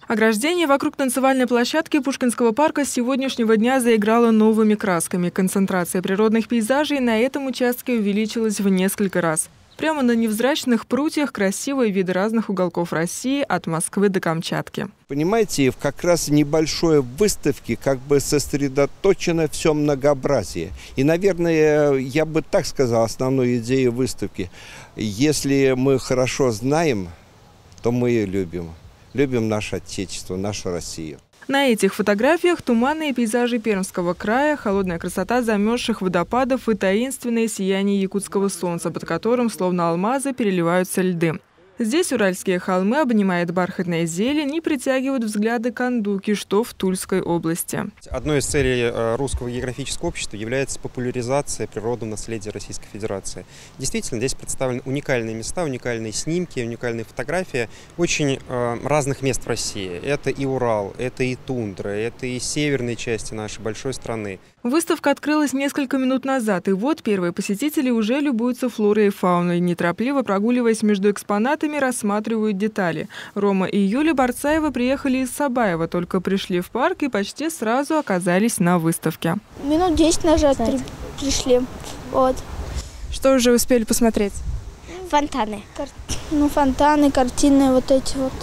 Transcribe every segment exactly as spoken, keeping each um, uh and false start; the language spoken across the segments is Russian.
Ограждение вокруг танцевальной площадки Пушкинского парка с сегодняшнего дня заиграло новыми красками. Концентрация природных пейзажей на этом участке увеличилась в несколько раз. Прямо на невзрачных прутьях красивые виды разных уголков России, от Москвы до Камчатки. Понимаете, как раз в небольшой выставке как бы сосредоточено все многообразие. И, наверное, я бы так сказал, основной идеей выставки. Если мы хорошо знаем, то мы ее любим. Любим наше Отечество, нашу Россию. На этих фотографиях туманные пейзажи Пермского края, холодная красота замерзших водопадов и таинственное сияние якутского солнца, под которым, словно алмазы, переливаются льды. Здесь уральские холмы обнимает бархатная зелень и притягивают взгляды кандуки, что в Тульской области. Одной из целей Русского географического общества является популяризация природного наследия Российской Федерации. Действительно, здесь представлены уникальные места, уникальные снимки, уникальные фотографии очень разных мест в России. Это и Урал, это и тундра, это и северные части нашей большой страны. Выставка открылась несколько минут назад, и вот первые посетители уже любуются флорой и фауной. Неторопливо прогуливаясь между экспонатами, рассматривают детали. Рома и Юля Барцаева приехали из Сабаева, только пришли в парк и почти сразу оказались на выставке. Минут десять назад при пришли. Вот. Что уже успели посмотреть? Фонтаны. Кар... Ну, фонтаны, картины вот эти вот.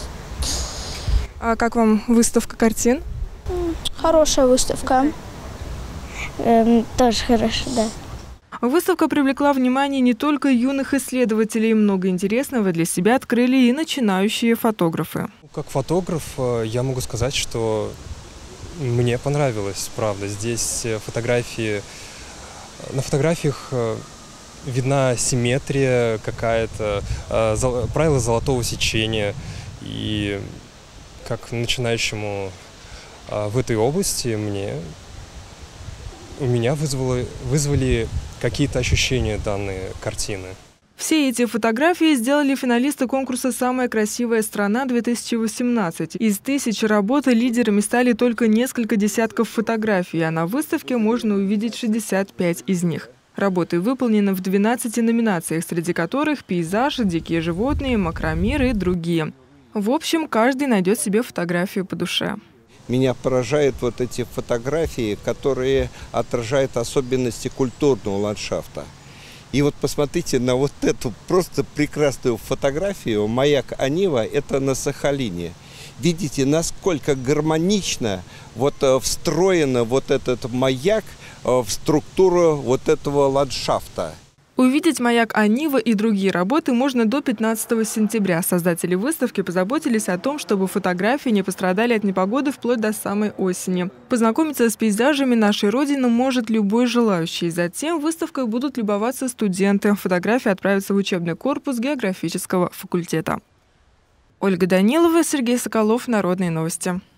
А как вам выставка картин? Хорошая выставка. Эм, тоже хорошо, да. Выставка привлекла внимание не только юных исследователей. Много интересного для себя открыли и начинающие фотографы. Как фотограф я могу сказать, что мне понравилось, правда. Здесь фотографии, на фотографиях видна симметрия какая-то, правила золотого сечения. И как начинающему в этой области мне... У меня вызвало, вызвали какие-то ощущения данные картины. Все эти фотографии сделали финалисты конкурса «Самая красивая страна-две тысячи восемнадцать». Из тысячи работ лидерами стали только несколько десятков фотографий, а на выставке можно увидеть шестьдесят пять из них. Работы выполнены в двенадцати номинациях, среди которых пейзаж, дикие животные, макромир и другие. В общем, каждый найдет себе фотографию по душе. Меня поражают вот эти фотографии, которые отражают особенности культурного ландшафта. И вот посмотрите на вот эту просто прекрасную фотографию. Маяк Анива – это на Сахалине. Видите, насколько гармонично вот встроен вот этот маяк в структуру вот этого ландшафта. Увидеть маяк Анива и другие работы можно до пятнадцатого сентября. Создатели выставки позаботились о том, чтобы фотографии не пострадали от непогоды вплоть до самой осени. Познакомиться с пейзажами нашей Родины может любой желающий. Затем выставкой будут любоваться студенты. Фотографии отправятся в учебный корпус географического факультета. Ольга Данилова, Сергей Соколов, Народные новости.